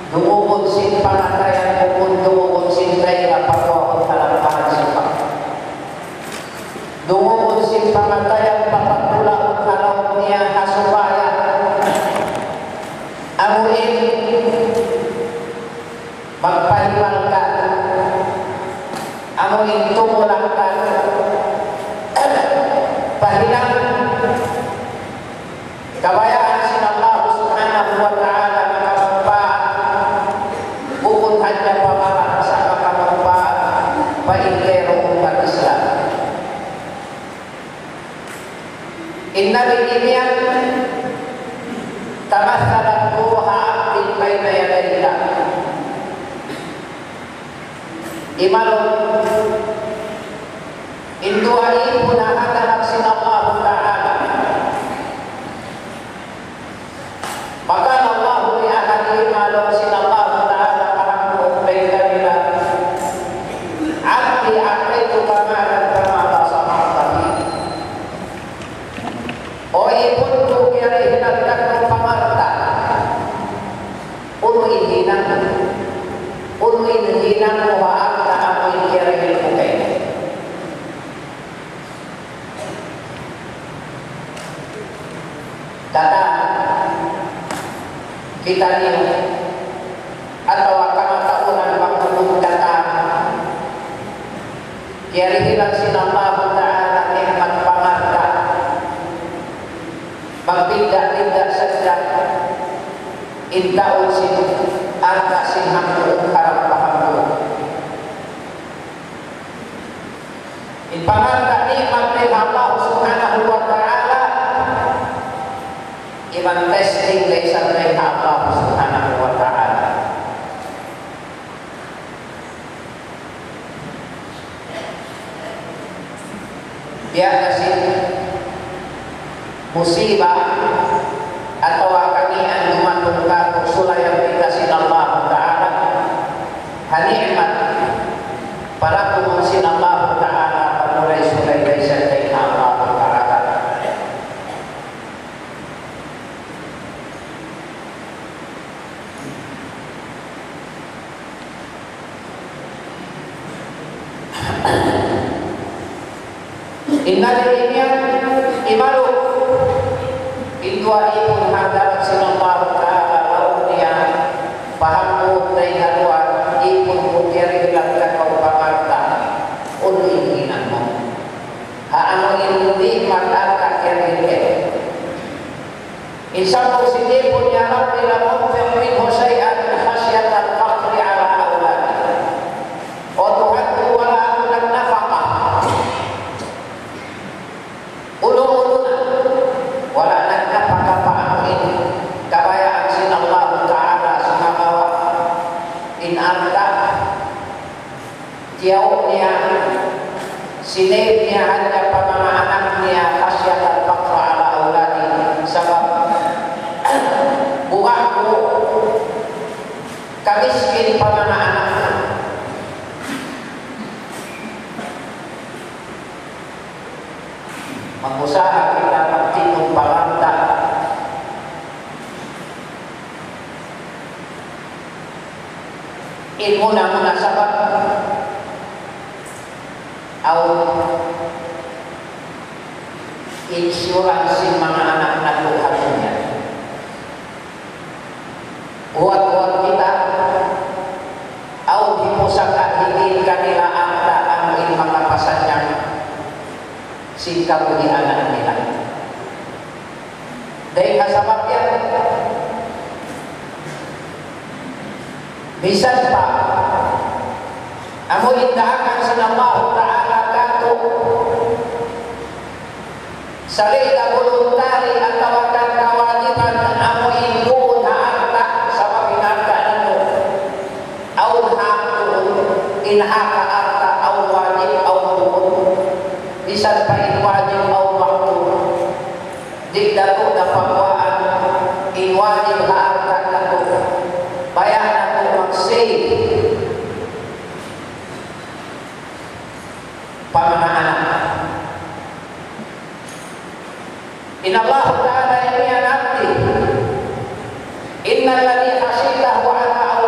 Dumukod sin panatayan kung dumukod sin daira pagwakot halampahan sifat. Dumukod sin panatayan papatulaot halaw niya hasupaya. Amuin magpahimalkan. Amuin tumulangkan. Pahilang kabayaan sin Allah subhanahu wa ta'ala makamanfaat bukod hanya pamarat sa makamanfaat paintero umat Islam. Inna lilimian tamathalat ruha abdin bayna yadayla imalun induai punahatan sin Allah ta'ala. Maka Allah li'ahadi malum sin Allah ta'ala karamku bayna nila abdi akaitu kamaran kamala samartati o ipuntu kiri hinagdag ng pamarta unuin hinang muhaak na amoy kiri hilpukay. Kata kita niyo atau kamataunan pagtulog kata kaya hilang sinallahu ta'ala nikmat pamarta magpindah-pindah saja intaon sin arka sin hamdul harap pahamdul in pamarta nikmat ni Allah subhanahu wa ta'ala iman testing laysa dari Allah subhanahu wa ta'ala. Biar kasih musibah atau kanian dumantong ka kursula yang dikasih Allah ta'ala hani'mat para kumunsin Allah ta'ala panulay-sulay laysa dari Allah ta'ala. Inna lilimian imalu indua ipun hadarat sinallahu ta'ala launia pahamut day haluan ipun putiri dilagkan kau pamarta unuin hinan mo haano inundi matata kiri insya positipun ya Rabbi la mumfiq minhu syai'an khasyat al-faqri ala awladi o Tuhan wala anunan nafaqah ulu-uluna wala nagkapakapaanoin kabayaan sin Allah ta'ala sumamawa in arta tiyaw niya sinave niya hanya pa mga anak niya kasyat at pakra ala awladi sabab buka ko kamiskin pa mga anak mag-usaha kita magtinong palanta in muna sabab au insurance mga anak na luharunya buat kita au hipusaka hidin kanila angka angin mga pasanyang singkaw di anak nila. Dahil kasabab yan, bisan pa, amo indaakan sinallahu ta'ala kato salita voluntari at tawagan kawajiban amo indun haarta sa paghinarta nito aw haakun inhaka arta aw wajib aw hukun bisan pa wajib au waktu dikdatu na pagwaan in wajib haarta nato bayan nato mag-save pamanahan in Allah ta'ala ini anakti innal ladhi hasitahu ala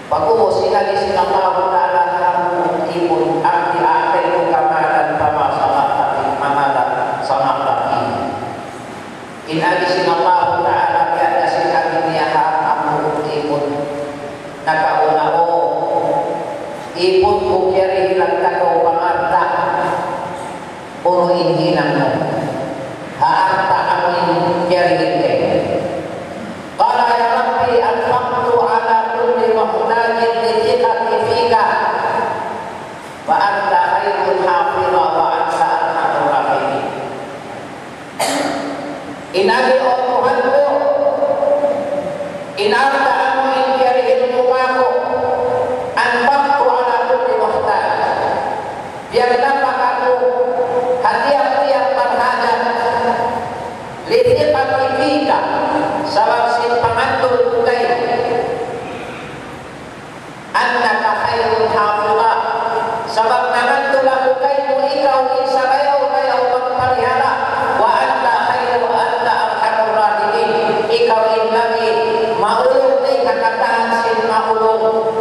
Bagus sila Allah Ta'ala kamu ibun abdi akhiru kamalan pama salat lagi. In agisin Allah Ta'ala biada sila biniyaha kamu ibun nakauna o ibun kukiri hilang kakau pangarta unu inhilang mo haarta amin kiri hinte. Qala ya Rabbi anfaqtu ala kulli muhtajin lidhiqati fika wa anta khairul hafidha wa anta arhamur rahimin. Inabi o Tuhanku, inarta anu inkiri ilmumaku anfaqtu ala kulli muhtaj, biar dapat aku hadiah-hadiah berhajat lidhiqati fika sabab si pengatur kukai annaka khairul hafidha sabab nangantul kukai mu ikau isabayau bayau pagpalihara wa anta arhamur rahimin ikaw inlagi maulong ay kakatahan sin maulong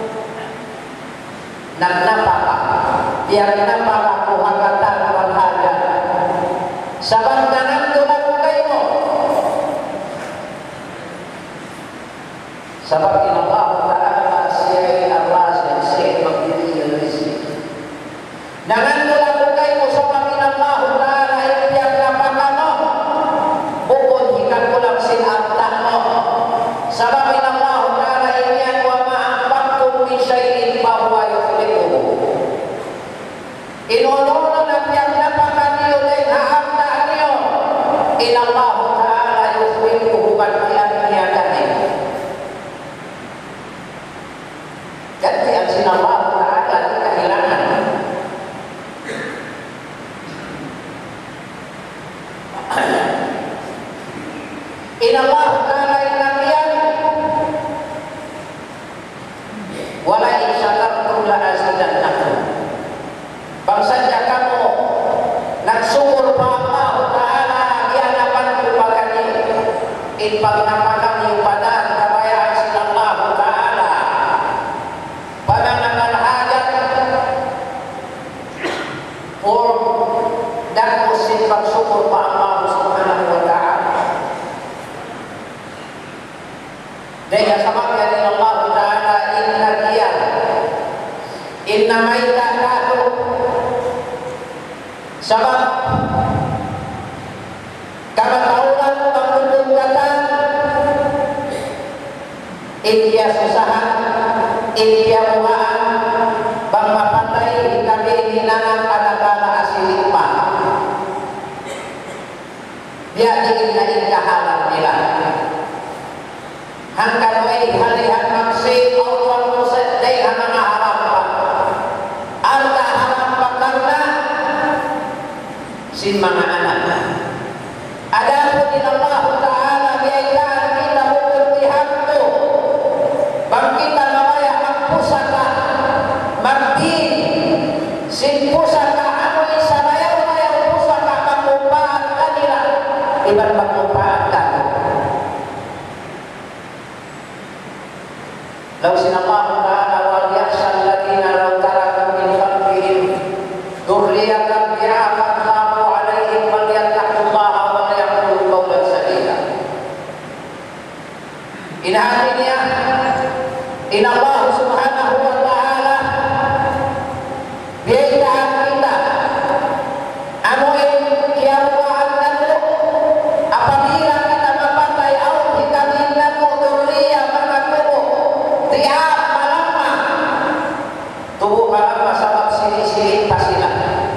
nagnapaka biar napaka ko hagatan walhaga sabab nangantul kukai mo sabab in Allah Ta'ala siya al-razi siya magdiri al-rizki nangantulang kukay mo sabab in Allah Ta'ala ipiyag napaka mo bukod hikan ko lang sinarta mo sabab in Allah Ta'ala ipiyag wa ma'ampaktum min syai'in bahwa yufliquhu inununan ang piyag napaka niyo din haamta niyo in Allah Ta'ala yufliquhu kantiyan niya kanin. Jadi asin Allah Ta'ala kehilangan. Inna Allah Ta'ala innabiyan wala in syakartum la azidannakum. Bangsanya kamu nagsyukur pa Allah Ta'ala ianapan ko pagani in pagnapakan yung padang kabayaan sin Allah Ta'ala panangan hajat or dan musim bersyukur pa Allah Subhanahu wa Ta'ala. Daya sabab dari Allah Ta'ala inna dia inna maita katu sabab kamataulan pangkutungkatan India susahan India buaan bang mapatay kami hinanang alakala asilipa dia diinnain kahalan nila hanggang may halihan magsing awang muset day hanang harap pa arta harap pa karna sin mga anak ada po din Allah Ta'ala biyayaan kita bukutihan to bang kita nawaya ang pusaka magdin sin pusaka ano isabayaw pusaka magmupaan kanila iban magmupaan kanila law sin Allah Ta'ala wal yakhsha alladhina law taraku min khalfihim dhurriyatan bi'afan khafu alaihim falyattaqullaha wa yaqulu qawlan sadida. Inahatinya in Allah Subhanahu wa Ta'ala biyayaan kita ano yung kiyaruan nato apabila kita mapatay au hitamin nato durriya mga tubo tiap malama tubo malama sabab sili-sili pa sila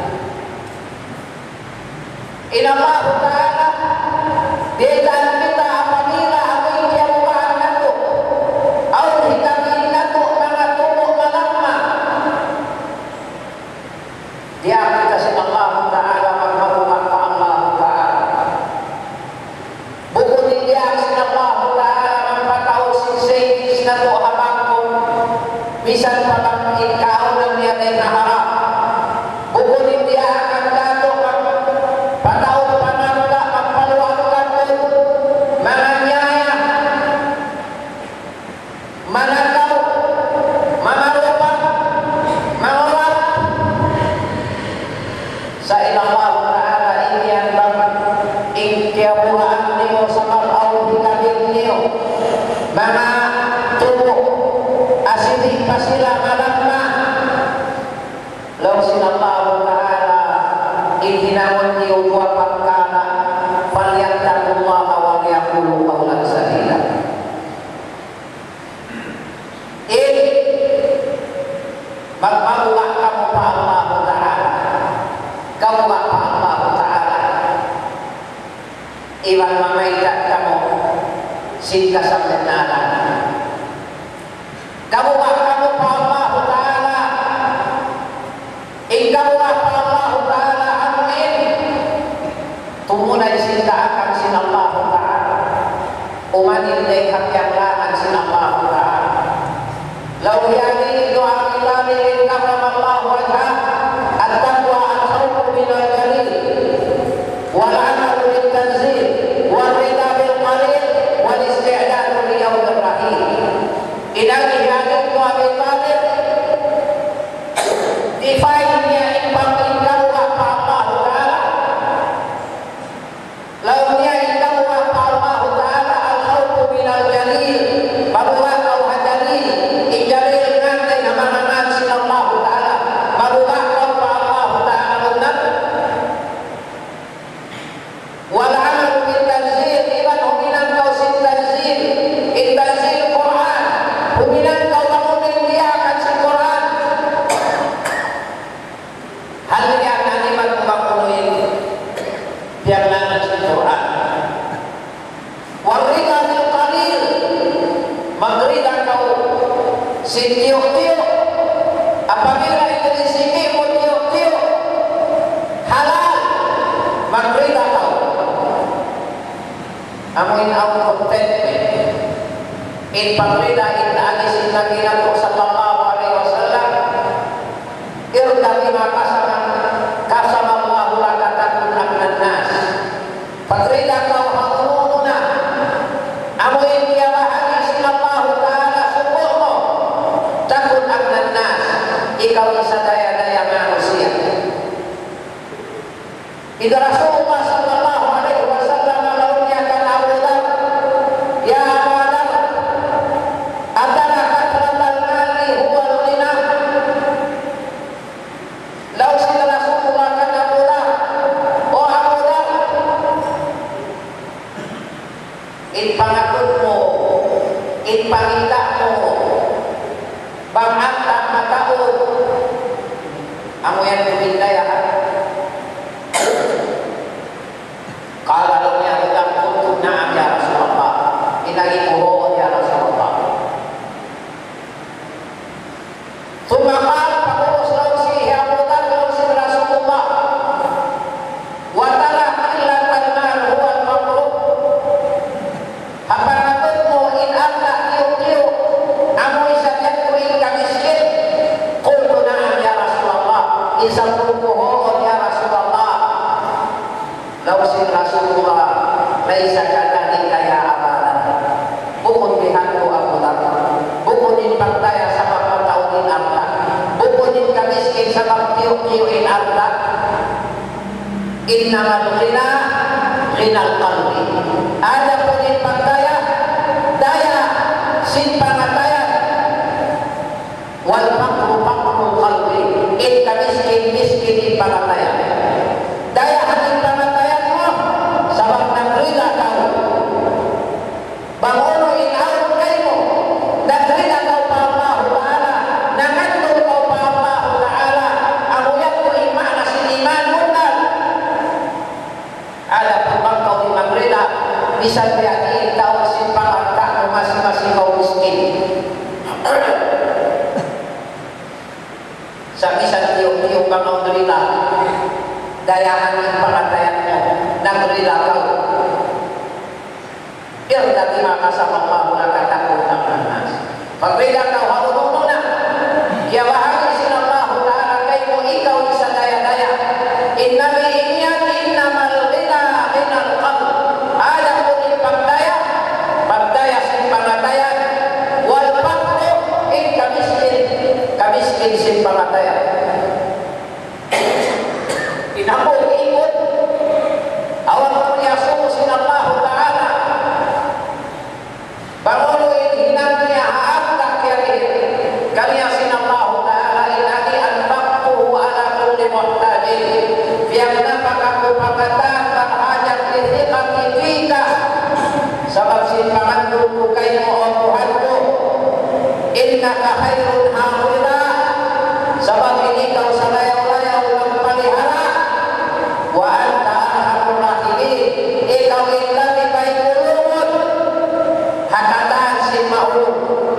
in Allah Ta'ala biyayaan kita apabila ano yung kiyaruan nato au hitamin nato mga tubo malama dia kita si Allah Ta'ala magmabuhat pa Allah Ta'ala bukod din dia si Allah Ta'ala magpataw sinsayis na to habang ko bisan pa lang ikaw ng niya na inaharap bukod din dia ang dato pataw pananda magpaluwakan ko mga nyaya managaw pasila malamma law sinallahu ta'ala ihinamun wa fakana falyattaqullaha wa yaqulu qawlan sadida. Magmaulah kamu pa Allah Ta'ala, kamu pa Allah Ta'ala, iwan mamaikat kamu singka sampai nala. Kamu pa Allah Ta'ala, ikaw pa Allah Ta'ala amin. Tumunay sinta akan sin Allah Ta'ala, umanin lekap yang langan sin Allah Ta'ala. Lau yani doa kita ni karena Allah wajah at-taqwa al-khawf min al-jalil wal 'amal bil tanzil wal rida bil qalil wal isti'dad li yawm ar-rahim. Ilahi yani doa kita ni difaidnya imbang ingkang wa Allah Ta'ala. Lau dia ingkang wa Allah Ta'ala al-khawf min al-jalil bahwa kau hadari ijalil nanti nama-nama sin Allah Ta'ala marubah kau pa Allah Ta'ala benar wal amal bil tanzil iban huminan kau sin tanzil in tanzil Quran huminan kau bangunin dia akan sin Quran hal ini akan iman membangunin biar langan sin Quran wal rida bil qalil mengerida kau sin tiuk-tiuk apabila itu disinimu tiuk-tiuk halal mengerida kau amuin au konten in pagrida in alisin Nabi sallallahu alaihi wasallam irda bima kasama Allahu laka takun aknan nas pagrida kau hakuruna amuin dia bahagi Allah Ta'ala syukurmu takun aknan nas ikaw isa daya-daya manusia. Idza Rasulullah sallallahu alaihi wasallam lalu akan awudan ya abadan adalah katratal mali huwa al-ghina law sila Rasulullah kan awudan oh awudan in pangakutmu in pangitamu bang antak mataun amu yang berhidayah kalau dia bilang untuk na'am ya Rasulullah inahi mohon ya Rasulullah thumma qala faqulus lawsi ya mutan lawsi Rasulullah wa tala illa al-mal huwa al-maqrub habanatmu in anta tiup-tiup amu isatian kuing kamiskin qultu na'am ya Rasulullah isapun mohon ya Rasulullah lawsi Rasulullah laisa kadhalika ya abadan bukun bihantu abudan bukunin pagdaya sama pataunin arta bukunin kamiskin sama tiup-tiuin arta innamal ghina ghinal qalbi ada punin pagdaya daya sin pangataya wal faqru faqrul qalbi in kamiskin miskin pangataya daya hati pangatayatmu sabab nagrida kau bangono in aun kaimu nagrida kau pa Allah Ta'ala nanganto kau pa Allah Ta'ala amuyat ko imana sin iman munal ada pun kau di nagrida bisa diatiin tawag sin pangatak masing-masing kau miskin sa bisan tiup-tiup bang kau derita dayahan ng pangatayatmu nagrida kau irda bima kasama Allahu laka takun aknan nas pagrida kau haluhununa ya bahagi sin Allah Ta'ala kaymo ikaw isa daya-daya innabi iniyan innamal ghina ghinal qalb ada punin pagdaya sin pangatayat wal faqru in kamiskin sin pangatayat inapong ikot awal yasumu sin Allah Ta'ala bangunin hinang niya haak kalian innaka khairun hafidha, sebab ini kau salayaw-layaw ng palihara, wa anta arhamur rahimin, ikaw ilami kay kulungon, hakataan si maulong.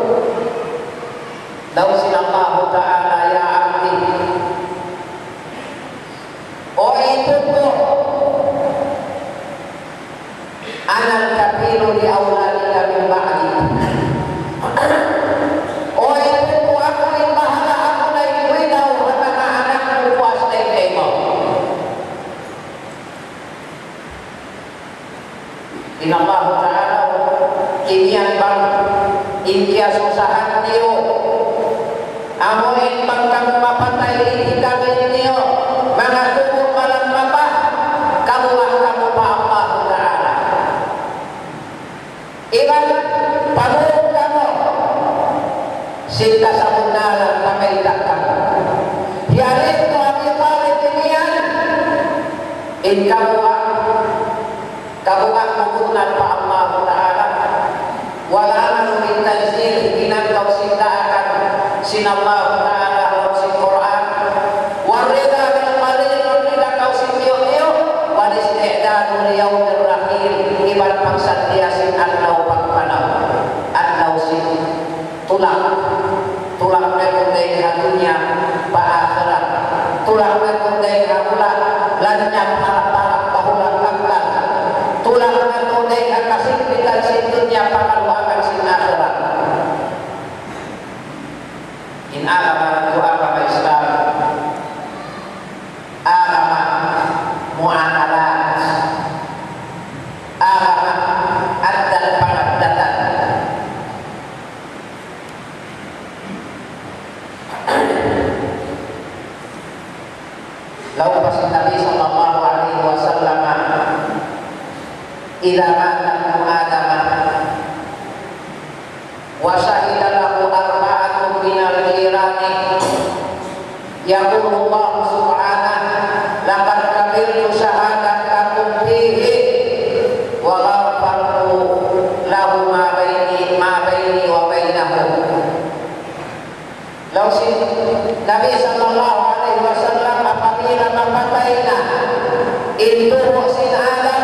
Daw sinallahu ta'ala, ya abdi, o ipon ko, anal kapilu li awladika min ba'di, o ipon ko, ako rin bahala, ako na ikwinaw ang mga anak mo puwas na ikay mo. Inallahu ta'ala, iniyan bang inkiya susahan niyo, amoin pangkang mapatay itikabin niyo, mga tubuh malang mapa, kamulah kamu pa Allah Ta'ala. Ilan panulong kamu, sinta sa munalang pamaitak kamu. Hiyarin to Abi Talib iniyan, in kamulah menggunakan pa Allah Ta'ala. Wala nang min tanzil, ginagaw sinta akan sinallahu ta'ala dalam si Quran, warida bil qalil warida kau sintiyo wa isti'dadu li yaumir rahim, ibarat pangsat dia sin anau pakpanau anau sin tulang mekundai hatunya pa akhirat, tulang mekundai haula lanyap harap bahulan akal, tulang mekundai akasimpitan sintunya pakaluakan sin akhirat. In agama itu agama Islam, agama muamalat, agama adat pengadatan. Lalu pas Nabi sallallahu alaihi wasallam, idza mata Adam wa syahida lahu arba'atun minal jirani, yaqulu Allah subhanahu, laqad qabiltu syahadatakum fihi wa ghafartu lahu ma baini wa bainahu. Lalu si Nabi sallallahu alaihi wasallam apabila mapatayna itu sin Adam,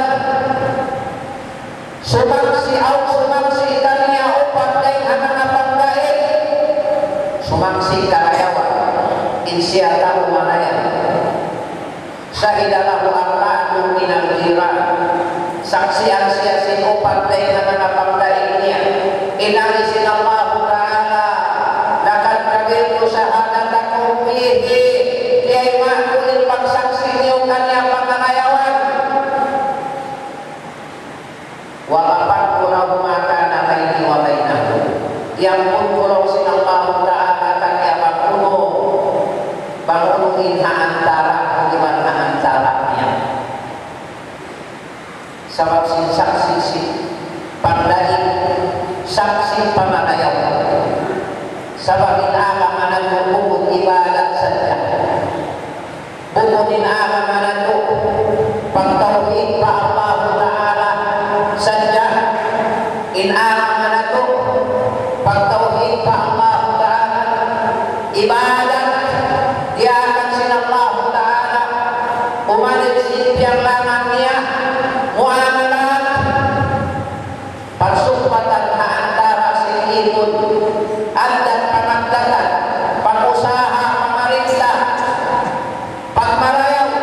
sumangsi kanya upat day hanang pagkain, sumangsi kalayawan insyatahu malayan, syahidalahu arba'atun minal jiran, saksian siasin upat day hanang pagkain niya, inalisin Allah Ta'ala, lakad kabiltu syahadatakum fihi, kiyay makulin pagsaksi niyo kanya pangalayawan, wa ghafartu lahu ma kana baini wa bainahu, yang pun pulau sinallahu ta'ala kanya bangunin antara gimana antaranya, sebab si saksi si pandai saksi pamanayaw, sebab in agama na bukod ibadat saja, bukod in agama na pagtawid pa Allah Ta'ala saja, in agama na pagtawid pa Allah Ta'ala, ibadat dia akan sinallah Ta'ala, umanit simpiang lamang niya, muamalat, parsupatan antara sinipon, adat pamagdatan, pag-usaha, pamarita, pagmarayaw.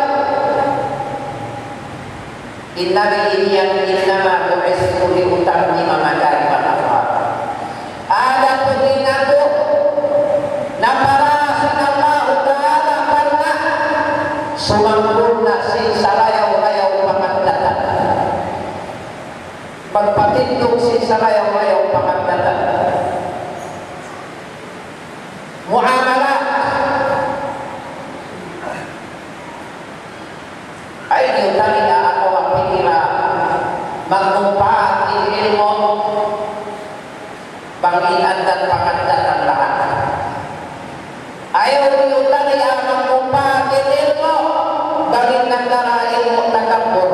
Innabi iniyan innama bu'istu liutammima makarimal akhlaq. Ada penginatu na para sinallahu Ta'ala karena sumangkuna si salayaw-layaw pamagdatan, pagpatindog si salayaw-layaw pamagdatan, muamalat ay yutali na ako ang pinila magnumpaat ilmo banginan dan pangandatan lahat. Ayaw yutali ang magnumpaat ilmo banginan dara ilmo takabur.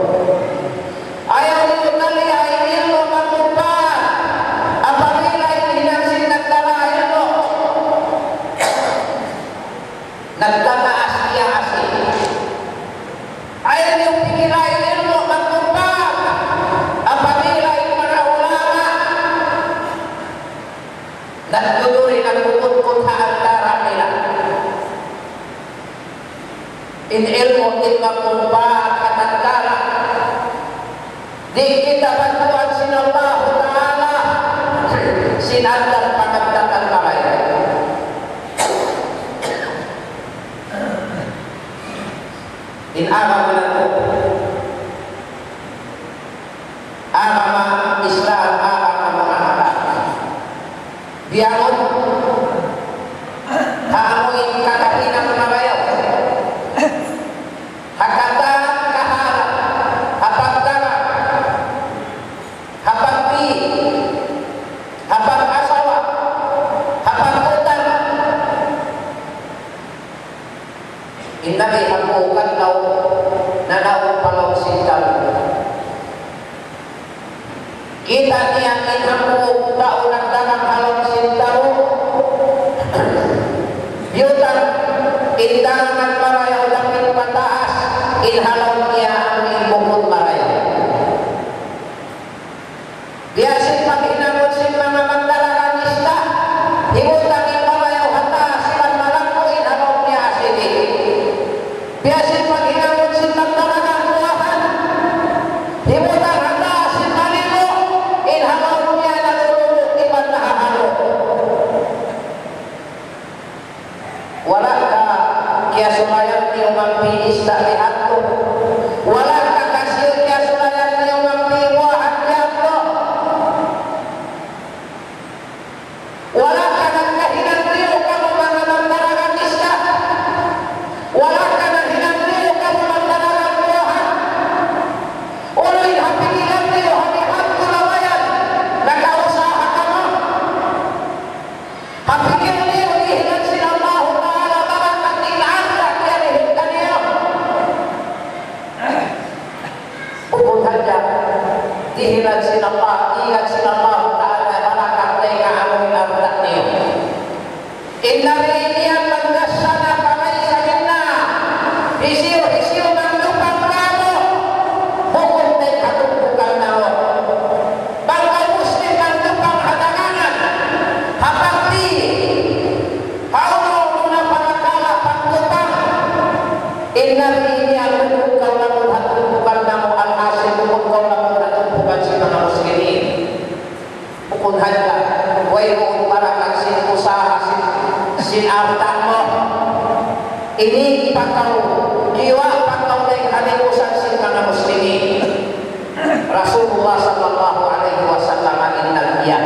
Ayaw yutali ang ilmo magnumpaat apabila ininasin nagdara ilmo nagduduri nagkukut-kut antara nila. In ilmu in makumpa katantara. Di kita bantuan sinallahu ta'ala sinandar pagkagdakan maraya. In agama na ito, agama Islam, agama Muhammad. Biyangon, haamuin kakahinang marayaw. Hakata kaharap, hapagdara, hapagpi, hapag-asawa, hapag-utang. Inabi hapukan daw na naupalaw sintal. Kita niya inhamuk daw nagdagang halong sintal. Yutang indangan marayaw dapit pataas inhalaw niya ang ibukod marayaw. Biasin paghinamot sin mga magdalaganista himutang marayaw hata silang malangko inhalaw niya asini. Biasin paghinamot sin magdalagan buwahan himutang hata sin malino inhalaw niya nagulubok iban na hahalo. Wala ka kaya sulayan niyo magpiista lihat ko. Wala ka kasi kaya sulayan niyo magpiwahan lihat ko. Wala ka nagkahinan niyo kamo mga magdalaganista. Wala ka naghinan niyo kamo magdalagan buwahan. Uloy hapigilan niyo hanihan ko na bayan. Nagkausaha ka mo. Hapigilan niyo ihinan sinallahu ta'ala mga katinaan kaya nihintan niyo. Pupuntan niya, dihinan sinallahu, iyan sinallahu ta'ala malakang teka among nardak niyo. Inna riniyang magdasana kamay sa gitna. Isiyo ng lupang kamo. Bukod na katungkukan na o. Bangkal Muslim ng lupang hadanganan. Hapagdi. Pauno muna pangakala pagtupang. Inna riniyang katungkukan na mo hatungkukan na mo al-asin. Bukod na mo hatungkukan si mga muslimin. Bukod handa. Huwag mo para kagsin usaha sin artang mo. Ini pataw, jiwa pataw na yung halimusan sin mga muslimin. Rasulullah sallallahu alaihi wasallam innal iyan.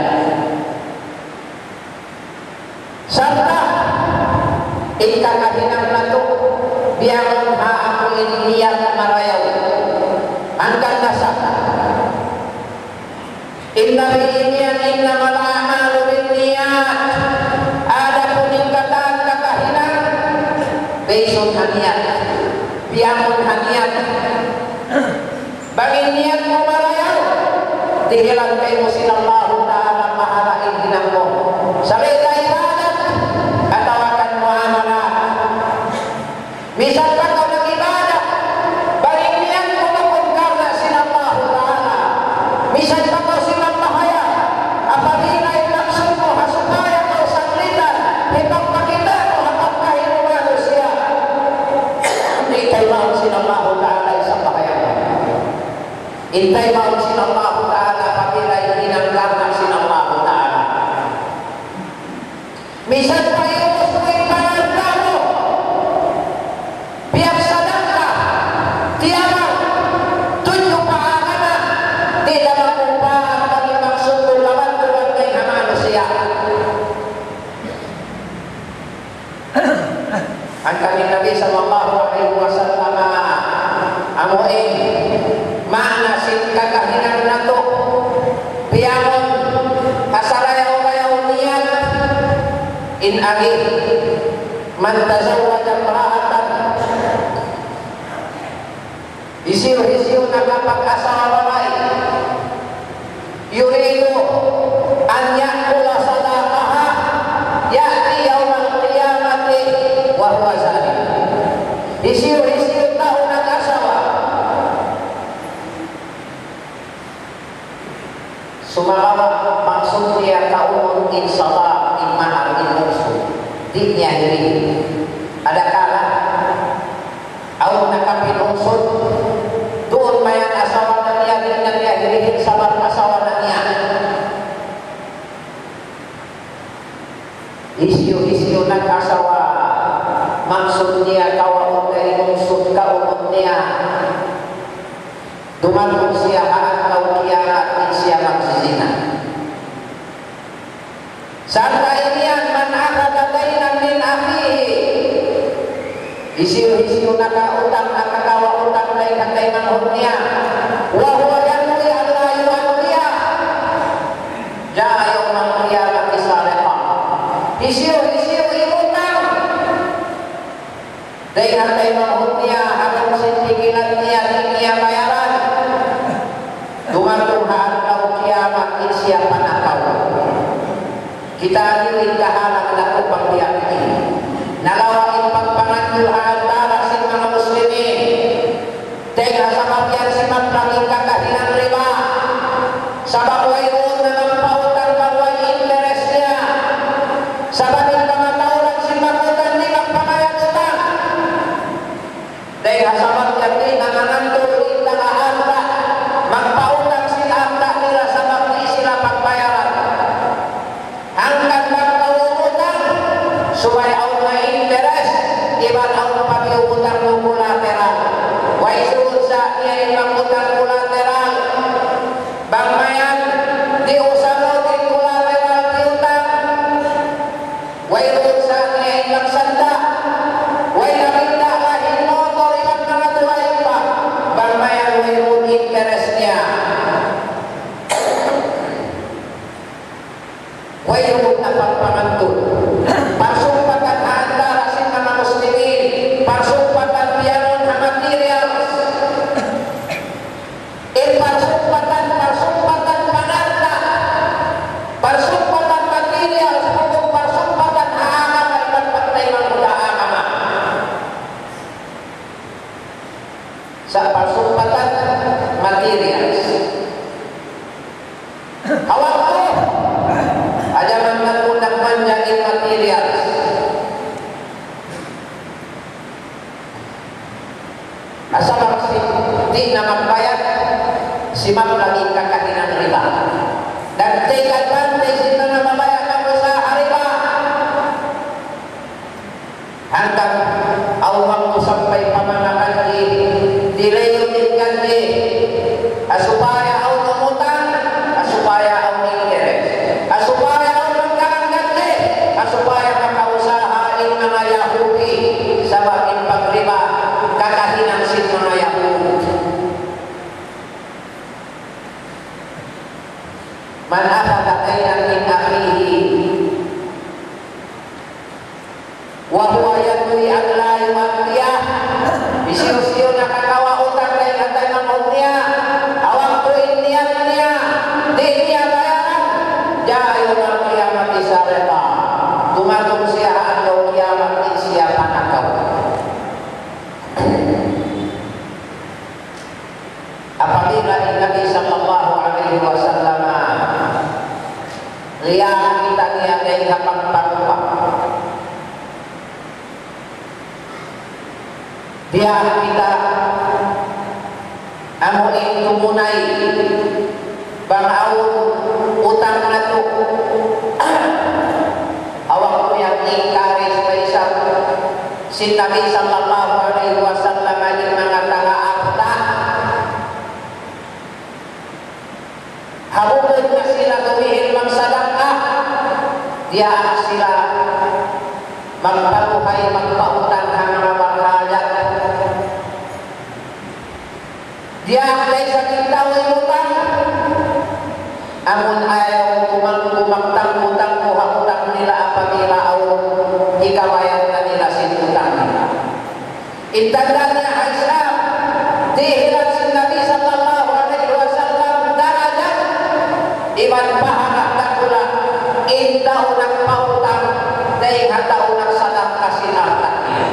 Sarta, ikakahinang na to, biyangon haako iniyan marayaw. Hanggang nasa. Inna iniyan inna malamalu bin niyat. Ada peningkatan kekahinan besok haniat biangun haniat bagi niat mo marayaw dihilang kayo sinallahu ta'ala mahalain hinang mo salita ibadat katawakan mo amalat misal ka kau nag-ibadat bagi niat mo magpagkarna sinallahu ta'ala misal ka kau sinalahaya apabila ilaksyon mo hasupaya kau saglitan ipagpakita mo hapagkahin mo manusia intay maun sinallahu ta'ala isang bahaya intay maun sinallahu ta'ala apabila inanggarna sinallahu ta'ala misal pa yung musuhin pananda mo biyak sadang ka tiyamak tunyo paangan na di dalam umpahan bagi maksud lawan berbagai manusia. Ang kami Nabi sallallahu alaihi wasallam amuin mana sin kakahinan na to biyangon kasarayaw-rayaw niyan in agi man tazawwaja imra'atan isiyo na kapag-asawa babae yuridu an ya'kula sadaqaha ya'ti yawmal qiyamati wa huwa zalim. Isiyo tahu nag-asawa sumama maksud niya kaumon insala niahiri ada kala au nakapin unsur tuun mayan asawana niahiri sabar asawana niya isyu nakasawa maksud niya kawa dari unsur kaumut niya dumatong siya atau kiamat siya magsizina santa inian man akada dainan min akhihi isiu nakautang nakakawa utang dari katay manhud niya wa huwa yanwi alla yu'adliya jaa yawmal qiyamati sariqa isiu utang dari katay manhud niya akan sintikilan niya bayaran dumatong haadlaw kiamat siya panakaw kita ini kahalang na upang diyakini nalawangin pagpanganyo antara sa mga muslimin tega sa mabyan si matlanging kakahinan riba sa bakway roon na ng pautan bakway interest niya sa bagay mga tauran si magutan nilang pamayagutan tega sa mabyan din na nanandol intangahan ba magpautan sila ang nila sa bagay sila pagbayaran hanggang magpautan supaya ang interest iban ang pag-iutan ng kulateral way sunod sa niya yung utang kulateral bangmayan di usano din kulateral di utang way sunod sa niya yung sanda way nabinda kahit motor iban mga tuhay pa bangmayan way sunod interest niya way sunod na pagpangantun pagsumpatan antara sa mga muslimin pagsumpatan biyanon na materials pagsumpatan panarta pagsumpatan materials pagsumpatan haangama iban patay mga haangama sa pagsumpatan materials hawak ko ada man manjangin materials asal di na magbayad si lagi kakahinan riba dan take advantage ito na mabayad ang usaha riba hanggang awang mo sampay pamanakan di layo din ganti asupaya aw umutang asupaya aw interest asupaya aw magkarang ganti asupaya makausahain mga Yahudi sa baging pagriba kakahinan sin mga Yahudi man akada kainan min akhihi wa huwa yanwi an la yu'addiya bisiyo nakakawa utang kay atay manghod niya awang tuin niya di niya bayaran jayo ng kiamat isareta tumatong siya ang kiamat siya panakaw apabila Nabi sallallahu alaihi wasallam lihat kita niya kay kapagparupa dia kita amuin tumunay bangaw utang na to awak ko yang encourage pa isa si Nabi sallallahu alaihi wasallam yung mga taga-akta habugod na sila gawin magsadaka dia sila magparuhay magpautang ang mga marhayat dia ay sa kitaway utang amun ayaw kumagtang-utang utang nila apabila aw ikawayan na nila sinutang nila intanda niya ang Islam dihilat si Nabi sallallahu alaihi wasallam darajat iban pahanak takula indaw nagpautang dahil hataw nagsadang kasinatan niya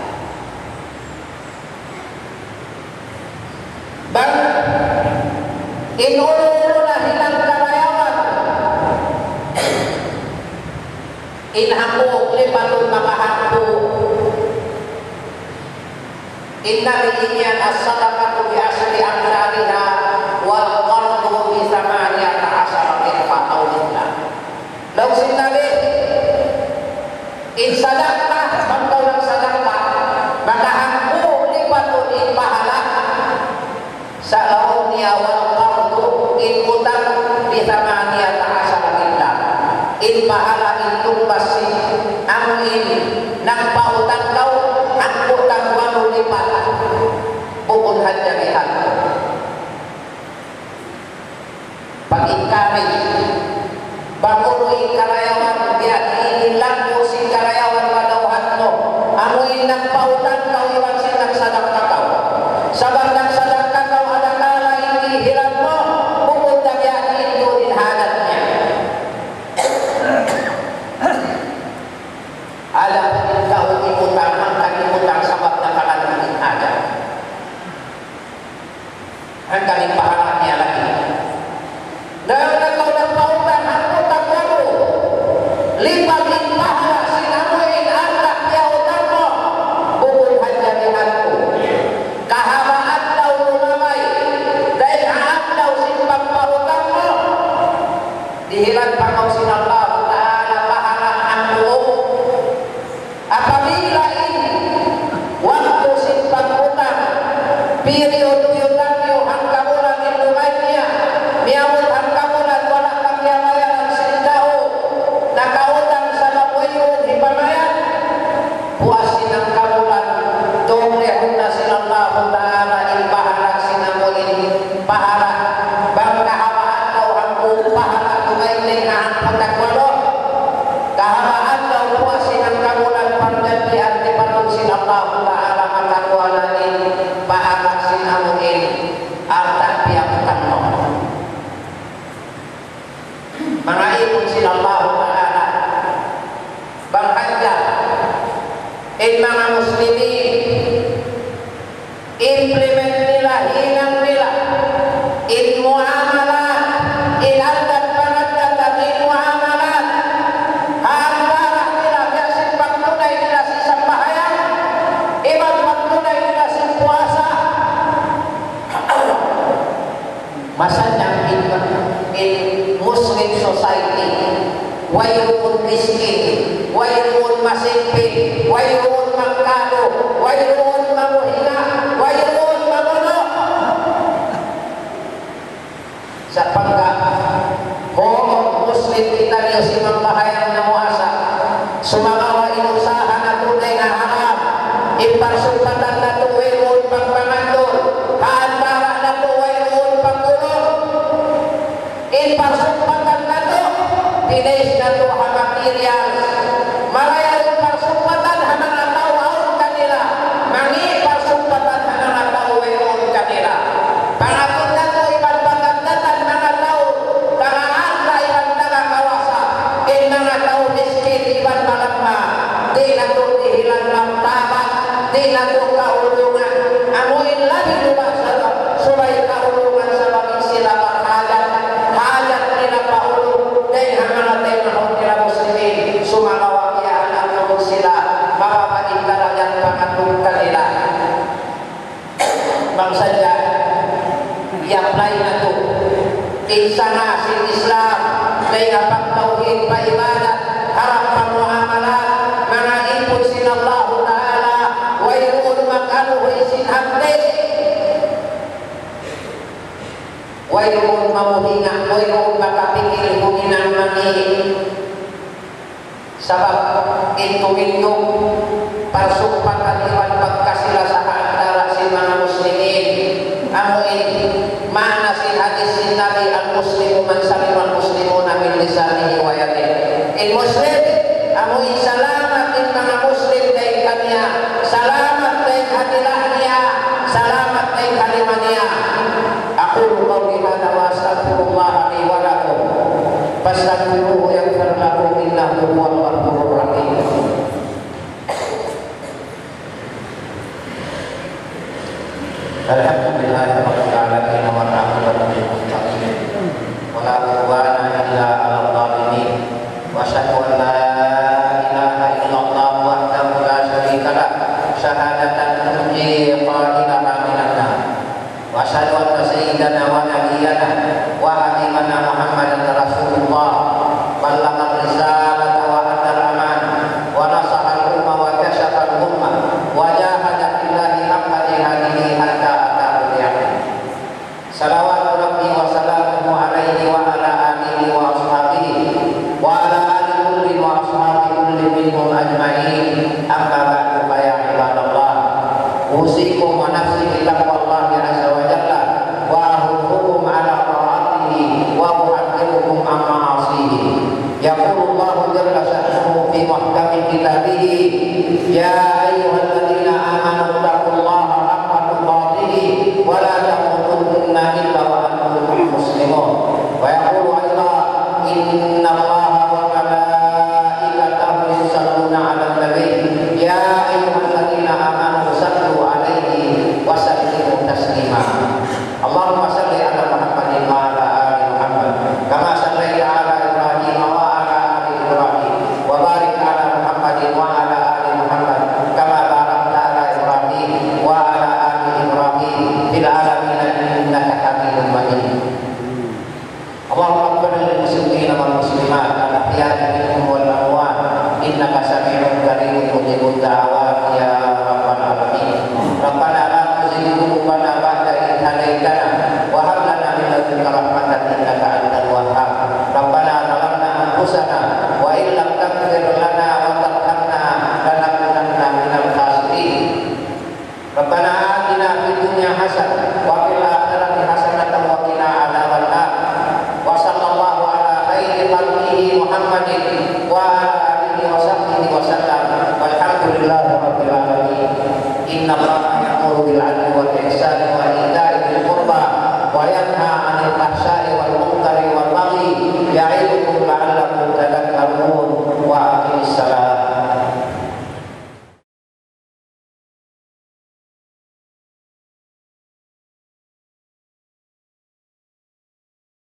bang inulo na hilang karayawan inhamu libatun makahamu inna li'inyan as-sadaqatu bi asli amsaliha wal qardu bi samaniyata asara irfa awlillah law sinali in sadaqah pagkaulang sadaqah makahamu libatun in pahala sa launiya wal qardu in utang bi samaniyata asara irfa in pahala in tumbasi amin nang pautang kau ang utang walu lipat bukod hanya lihat pag-ikari baguloy karayawan biyakin lang mo si karayawan madawhan mo amuin nang pautang kau iwan sinang sadang kakaw sabang nang sadang kakaw adakala hindi hirap mo bukod na biyakin mo din hanat niya alam kau imutang imutang sabab na kalanang ada ang kaming pahalaan niya lagi dahil nakaw ng pautang ang utang mo lipagin pahala sinamuin ang lakyautang mo bukod hanyanihan ko kahabaan daw lumamay dahil haam daw simpang pautang mo dihilan pa kau sinallah ta'ala pahala ang buong apabila ini waktu simpang utang period utang yo hangkamulan itu mainnya miamut hangkamulan wala kang bayaran sindao nakautang sa mabuyon hipamayan puasin ang kamulan tumrehun na sinallah ta'ala ipaharak sinamuin paharak bang kahabaan daw ang buong paharak tumayin na ang pagkakwalo kahabaan daw puasin ang kamulan pagdandihan di patunsin Allah ta'ala makakualanin paharak sinamuin arta piyakutang mo mga ipon sinallah ta'ala bang hanya mga muslimin implement nila hinang nila in muamalat in aldan panagdatan in muamalat haambarah nila biasin pagtunay nila sa isang bahayan ibang pagtunay nila sa puasa masanyang in Muslim society wayroon miskin wayroon masimpin wayroon magkano wayroon mamuhina wayroon mamuno sa pagka Muslim kita niyo si mambahayan na muasa sumagawa inusahan na tunay na haram iparsupatan na to wayroon pagpangandol haandara na to wayroon pagkulong iparsupatan na to pinays na to ha materials marayang parsupatan ha mga tao kanila mangi parsupatan ha mga tao wayroon kanila pangatid na to ibang pagkagdatan mga tao tangaan na ibang nakakawasa in mga tao miskin ibang malagma di na to dihilang lang tabat di na to kaulungan amuin lagi diba subay kaulungan sa baging sila hajat nila paulong dahil hanggang natin mahon nila muslimin sumagawa yan ang mahon sila mapapain ka lang yan pangatong kanila magsadya i-apply na to isa nga si Islam dahil pagtauhid pa ibadat harap pa muamalat mga ipon sinallahu ta'ala wayroon mag-anuhoy sinhamdes wayroon mamuhinga wayroon makapikil huminang mangihin sabab intong parsupatan iwan pagkasila sa antara si mga muslimin amuin mana si hadis si Nabi ang muslimu man saliman muslimuna min lisanihi wa yadihi in muslim amuin salamat in mga muslim dahil kanya salamat dahil hadilah niya salamat dahil kalimah niya aqulu qawli hadha wa astaghfirullah li wa lakum fastaghfiruhu yaghfir lakum innahu huwal ghafurur rahim alhamdulillahi rabbil alamin wa ta'ala lil muttaqin wa la udwana illa 'alal zalimin wa asyhadu an la منهم أجمعين. أما بعد فيا عباد الله، أوصيكم ونفسي بتقوى الله عز وجل وأحثكم على طاعته وأحذركم عن معاصيه. يقول الله جل شأنه في محكم كتابه: يا أيها الذين آمنوا اتقوا الله حق تقاته ولا تموتن إلا وأنتم مسلمون. ويقول أيضا: إن الله وملائكته يصلون على النبي يا أيها الذين آمنوا صلوا عليه وسلموا تسليما. اللهم صل على محمد وعلى آل محمد كما صليت على إبراهيم وعلى آل إبراهيم، وبارك على محمد وعلى آل محمد كما باركت على إبراهيم وعلى آل إبراهيم في العالمين إنك حميد مجيد. اللهم اغفر للمسلمين والمسلمات الأحياء منهم والأموات إنك سميع قريب مجيب الدعوات يا رب العالمين. ربنا لا تزغ قلوبنا بعد إذ هديتنا وهب لنا من لدنك رحمة إنك أنت الوهاب. ربنا ظلمنا أنفسنا وإن لم تغفر لنا وترحمنا لنكونن من الخاسرين. ربنا آتنا في الدنيا حسنة وفي الآخرة حسنة وقنا عذاب النار. وصلى الله على خير خلقه محمد وعلى آله وصحبه وسلم، والحمد لله رب العالمين. إن الله يأمر بالعدل والإحسان